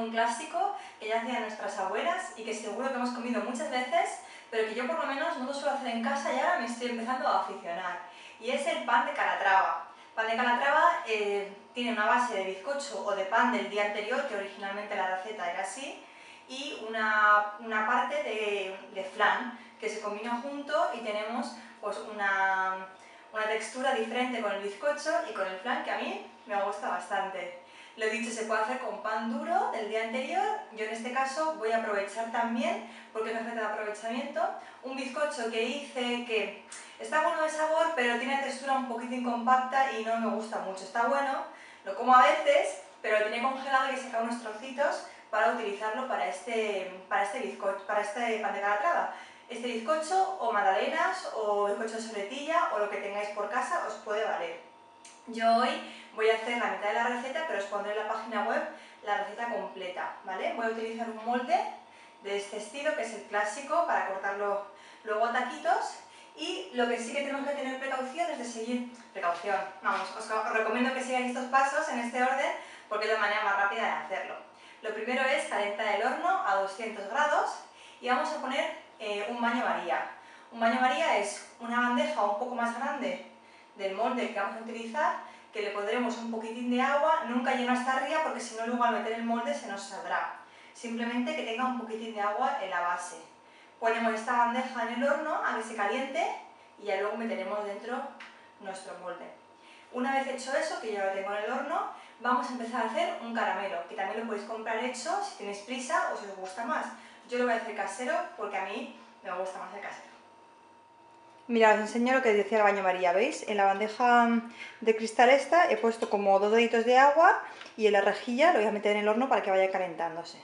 un clásico que ya hacían nuestras abuelas y que seguro que hemos comido muchas veces, pero que yo por lo menos no lo suelo hacer en casa y ahora me estoy empezando a aficionar. Y es el pan de Calatrava. Pan de Calatrava tiene una base de bizcocho o de pan del día anterior, que originalmente la receta era así, y una parte de flan, que se combina junto y tenemos pues una textura diferente con el bizcocho y con el flan que a mí me gusta bastante. Lo dicho, se puede hacer con pan duro del día anterior. Yo en este caso voy a aprovechar también, porque es receta de aprovechamiento, un bizcocho que hice que está bueno de sabor, pero tiene textura un poquito incompacta y no me gusta mucho. Está bueno, lo como a veces, pero lo tenía congelado y he sacado unos trocitos para utilizarlo para este bizcocho, para este pan de Calatrava. Este bizcocho o magdalenas o bizcocho de soletilla o lo que tengáis por casa os puede valer. Yo hoy voy a hacer la mitad de la receta, pero os pondré en la página web la receta completa, ¿vale? Voy a utilizar un molde de este estilo, que es el clásico, para cortarlo luego a taquitos. Y lo que sí que tenemos que tener precaución es de seguir... Vamos, os recomiendo que sigáis estos pasos en este orden porque es la manera más rápida de hacerlo. Lo primero es calentar el horno a 200 grados y vamos a poner un baño María. Un baño María es una bandeja un poco más grande del molde que vamos a utilizar, que le pondremos un poquitín de agua, nunca lleno hasta arriba porque si no luego al meter el molde se nos saldrá. Simplemente que tenga un poquitín de agua en la base. Ponemos esta bandeja en el horno a que se caliente y ya luego meteremos dentro nuestro molde. Una vez hecho eso, que ya lo tengo en el horno, vamos a empezar a hacer un caramelo, que también lo podéis comprar hecho si tenéis prisa o si os gusta más. Yo lo voy a hacer casero porque a mí me gusta más el casero. Mirad, os enseño lo que decía el baño María, ¿veis? En la bandeja de cristal esta he puesto como 2 deditos de agua y en la rejilla lo voy a meter en el horno para que vaya calentándose.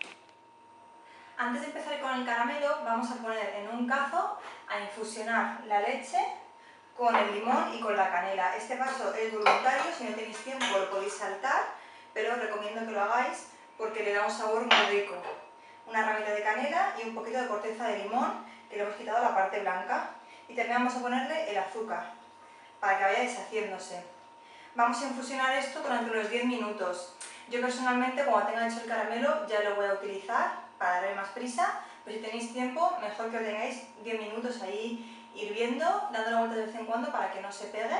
Antes de empezar con el caramelo vamos a poner en un cazo a infusionar la leche con el limón y con la canela. Este paso es voluntario, si no tenéis tiempo lo podéis saltar, pero os recomiendo que lo hagáis porque le da un sabor muy rico. Una ramita de canela y un poquito de corteza de limón, que le hemos quitado la parte blanca. Y también vamos a ponerle el azúcar, para que vaya deshaciéndose. Vamos a infusionar esto durante unos 10 minutos. Yo personalmente, cuando tenga hecho el caramelo, ya lo voy a utilizar para darle más prisa, pero si tenéis tiempo, mejor que lo tengáis 10 minutos ahí hirviendo, dándole vueltas de vez en cuando para que no se pegue.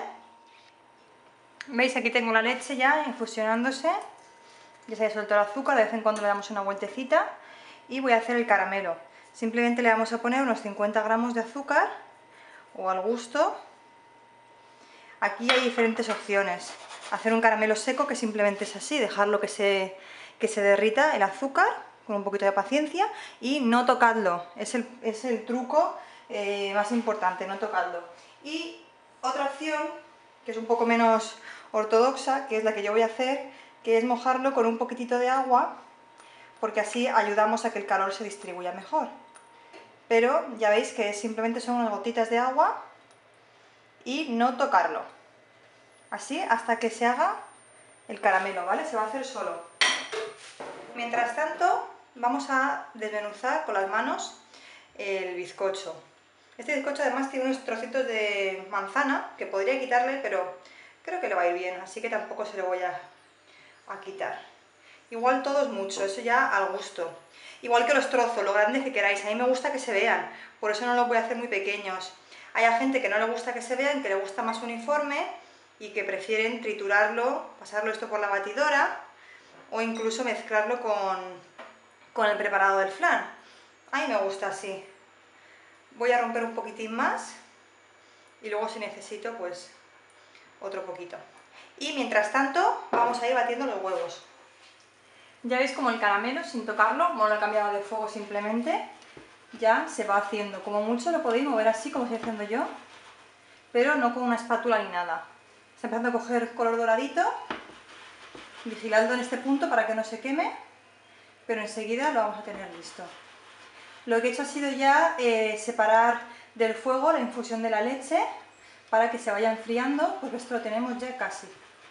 ¿Veis? Aquí tengo la leche ya infusionándose, ya se ha disuelto el azúcar, de vez en cuando le damos una vueltecita y voy a hacer el caramelo. Simplemente le vamos a poner unos 50 gramos de azúcar o al gusto. Aquí hay diferentes opciones. Hacer un caramelo seco, que simplemente es así, dejarlo que se derrita el azúcar con un poquito de paciencia y no tocadlo. Es el truco más importante, no tocadlo. Y otra opción, que es un poco menos ortodoxa, que es la que yo voy a hacer, que es mojarlo con un poquitito de agua, porque así ayudamos a que el calor se distribuya mejor. Pero ya veis que simplemente son unas gotitas de agua y no tocarlo. Así hasta que se haga el caramelo, ¿vale? Se va a hacer solo. Mientras tanto, vamos a desmenuzar con las manos el bizcocho. Este bizcocho además tiene unos trocitos de manzana, que podría quitarle, pero creo que le va a ir bien, así que tampoco se lo voy a quitar. Igual todo es mucho, eso ya al gusto. Igual que los trozos, lo grandes que queráis. A mí me gusta que se vean, por eso no los voy a hacer muy pequeños. Hay gente que no le gusta que se vean, que le gusta más uniforme y que prefieren triturarlo, pasarlo esto por la batidora o incluso mezclarlo con el preparado del flan. A mí me gusta así. Voy a romper un poquitín más y luego si necesito pues otro poquito. Y mientras tanto vamos a ir batiendo los huevos. Ya veis como el caramelo, sin tocarlo, como lo he cambiado de fuego simplemente, ya se va haciendo. Como mucho lo podéis mover así como estoy haciendo yo, pero no con una espátula ni nada. Está empezando a coger color doradito, vigiladlo en este punto para que no se queme, pero enseguida lo vamos a tener listo. Lo que he hecho ha sido ya separar del fuego la infusión de la leche para que se vaya enfriando, porque esto lo tenemos ya casi.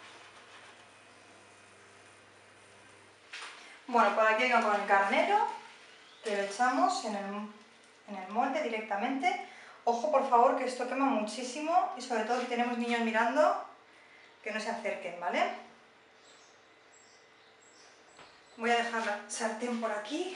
Bueno, por aquí vengo con el caramelo, que lo echamos en el molde directamente. Ojo, por favor, que esto quema muchísimo y sobre todo si tenemos niños mirando, que no se acerquen, ¿vale? Voy a dejar la sartén por aquí.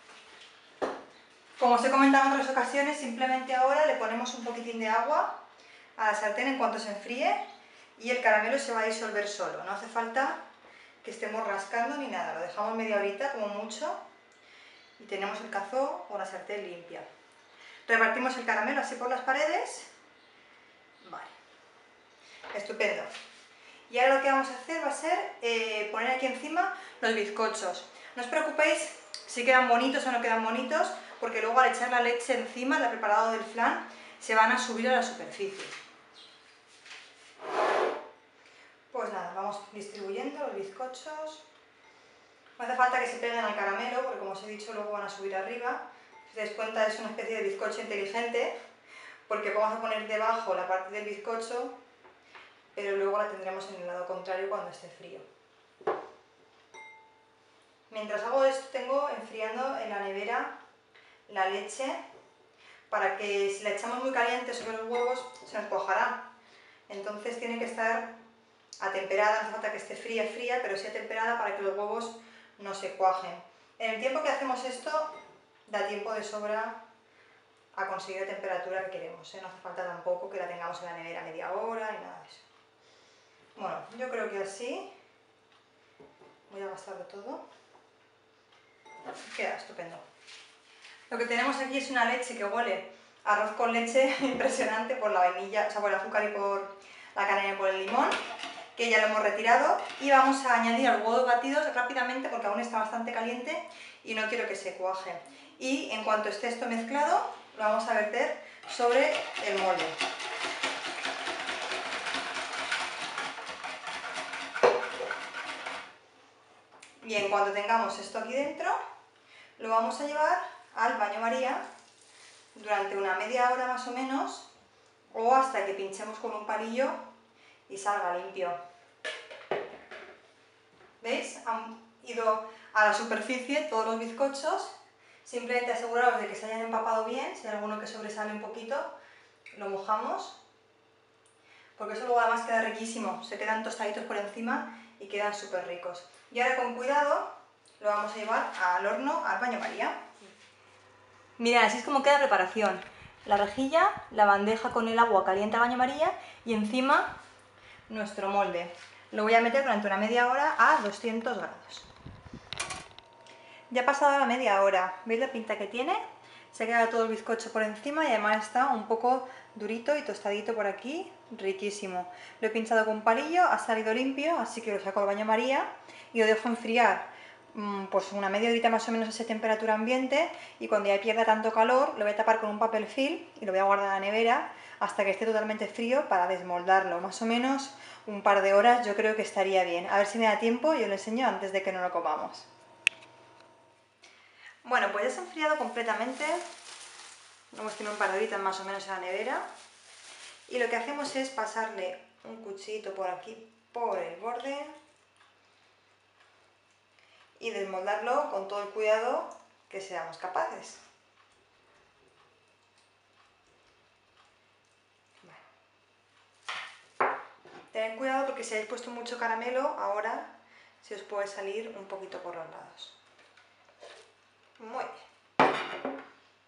Como os he comentado en otras ocasiones, simplemente ahora le ponemos un poquitín de agua a la sartén en cuanto se enfríe y el caramelo se va a disolver solo. No hace falta que estemos rascando ni nada, lo dejamos media horita como mucho y tenemos el cazón o la sartén limpia. Repartimos el caramelo así por las paredes. Vale, estupendo. Y ahora lo que vamos a hacer va a ser poner aquí encima los bizcochos. No os preocupéis si quedan bonitos o no quedan bonitos, porque luego al echar la leche encima, el preparado del flan, se van a subir a la superficie. Pues nada, vamos distribuyendo los bizcochos. No hace falta que se peguen al caramelo, porque como os he dicho, luego van a subir arriba. Si os dais cuenta, es una especie de bizcocho inteligente, porque vamos a poner debajo la parte del bizcocho, pero luego la tendremos en el lado contrario cuando esté frío. Mientras hago esto, tengo enfriando en la nevera la leche, para que si la echamos muy caliente sobre los huevos, se nos cuajará. Entonces tiene que estar atemperada, no hace falta que esté fría, pero sí atemperada para que los huevos no se cuajen. En el tiempo que hacemos esto, da tiempo de sobra a conseguir la temperatura que queremos, ¿eh? No hace falta tampoco que la tengamos en la nevera media hora ni nada de eso. Bueno, yo creo que así voy a gastarlo todo. Queda estupendo. Lo que tenemos aquí es una leche que huele a arroz con leche impresionante por la vainilla, o sea, por el azúcar y por la canela y por el limón, que ya lo hemos retirado, y vamos a añadir los huevos batidos rápidamente porque aún está bastante caliente y no quiero que se cuaje. Y en cuanto esté esto mezclado, lo vamos a verter sobre el molde. Y en cuanto tengamos esto aquí dentro, lo vamos a llevar al baño María durante una media hora más o menos, o hasta que pinchemos con un palillo y salga limpio. ¿Veis? Han ido a la superficie todos los bizcochos. Simplemente aseguraros de que se hayan empapado bien. Si hay alguno que sobresale un poquito, lo mojamos, porque eso luego además queda riquísimo. Se quedan tostaditos por encima y quedan súper ricos. Y ahora con cuidado lo vamos a llevar al horno, al baño María. Mirad, así es como queda la preparación. La rejilla, la bandeja con el agua caliente al baño María y encima nuestro molde. Lo voy a meter durante una media hora a 200 grados. Ya ha pasado la media hora. ¿Veis la pinta que tiene? Se ha quedado todo el bizcocho por encima y además está un poco durito y tostadito por aquí. Riquísimo. Lo he pinchado con un palillo, ha salido limpio, así que lo saco al baño María y lo dejo enfriar pues una media horita más o menos a esa temperatura ambiente, y cuando ya pierda tanto calor lo voy a tapar con un papel film y lo voy a guardar en la nevera hasta que esté totalmente frío para desmoldarlo. Más o menos un par de horas yo creo que estaría bien. A ver si me da tiempo y os lo enseño antes de que no lo comamos. Bueno, pues ya se ha enfriado completamente. Hemos tenido un par de horitas más o menos en la nevera. Y lo que hacemos es pasarle un cuchillito por aquí, por el borde, y desmoldarlo con todo el cuidado que seamos capaces. Tened cuidado porque si habéis puesto mucho caramelo, ahora se os puede salir un poquito por los lados. Muy bien.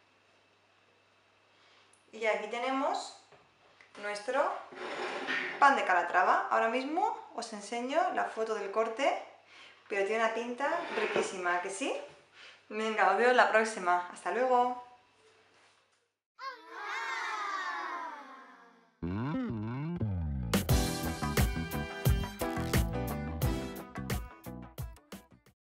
Y aquí tenemos nuestro pan de Calatrava. Ahora mismo os enseño la foto del corte, pero tiene una pinta riquísima, ¿que sí? Venga, os veo en la próxima. Hasta luego.